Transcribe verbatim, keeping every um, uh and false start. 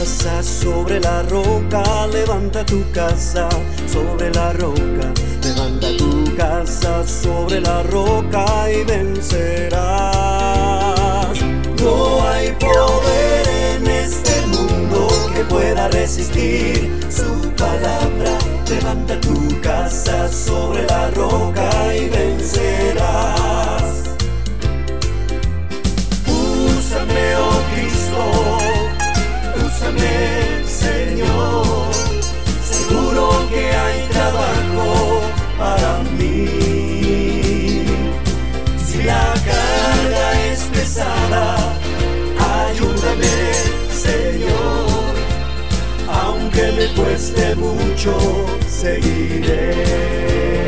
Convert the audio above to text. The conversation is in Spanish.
casa sobre la roca, levanta tu casa sobre la roca, levanta tu casa sobre la roca y vencerás. No hay poder en este mundo que pueda resistir su palabra. Levanta tu casa sobre la roca y vencerás. Úsame, oh Cristo, úsame, Señor. Seguro que hay trabajo para mí. Si la carga es pesada, ayúdame, Señor. Aunque me cueste mucho, seguiré.